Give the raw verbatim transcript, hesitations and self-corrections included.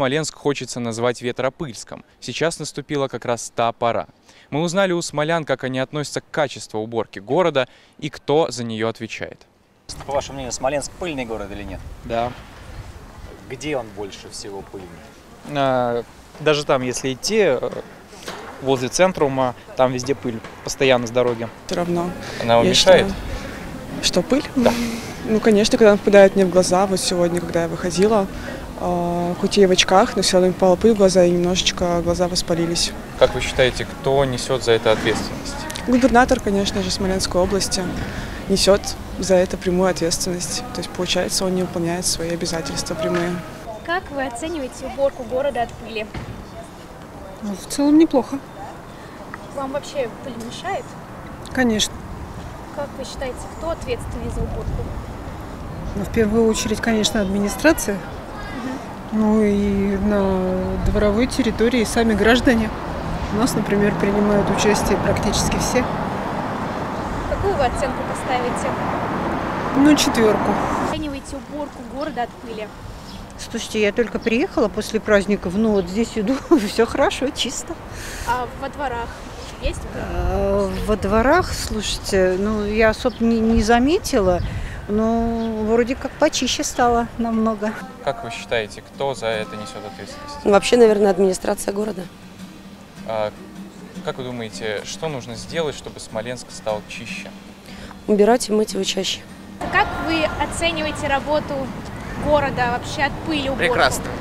Смоленск хочется назвать Ветропыльском. Сейчас наступила как раз та пора. Мы узнали у смолян, как они относятся к качеству уборки города и кто за нее отвечает. По вашему мнению, Смоленск пыльный город или нет? Да. Где он больше всего пыльный? А, даже там, если идти, возле центрума, там везде пыль, постоянно с дороги. Все равно. Она вам Я мешает? считаю, что пыль? Да. Ну, конечно, когда она попадает мне в глаза, вот сегодня, когда я выходила, э, хоть я и в очках, но все равно попала пыль в глаза, и немножечко глаза воспалились. Как вы считаете, кто несет за это ответственность? Губернатор, конечно же, Смоленской области несет за это прямую ответственность. То есть, получается, он не выполняет свои обязательства прямые. Как вы оцениваете уборку города от пыли? Ну, в целом неплохо. Вам вообще пыль мешает? Конечно. Как вы считаете, кто ответственный за уборку? Но в первую очередь, конечно, администрация. Угу. Ну и на дворовой территории сами граждане. У нас, например, принимают участие практически все. Какую вы оценку поставите? Ну, четверку. Оцениваете уборку города от пыли? Слушайте, я только приехала после праздников, ну вот здесь иду, все хорошо, чисто. А во дворах есть пыль? А, во дворах, слушайте, ну я особо не, не заметила, но вроде как почище стало намного. Как вы считаете, кто за это несет ответственность? Ну, вообще, наверное, администрация города. А, как вы думаете, что нужно сделать, чтобы Смоленск стал чище? Убирать и мыть его чаще. Как вы оцениваете работу города вообще от пыли уборку? Прекрасно.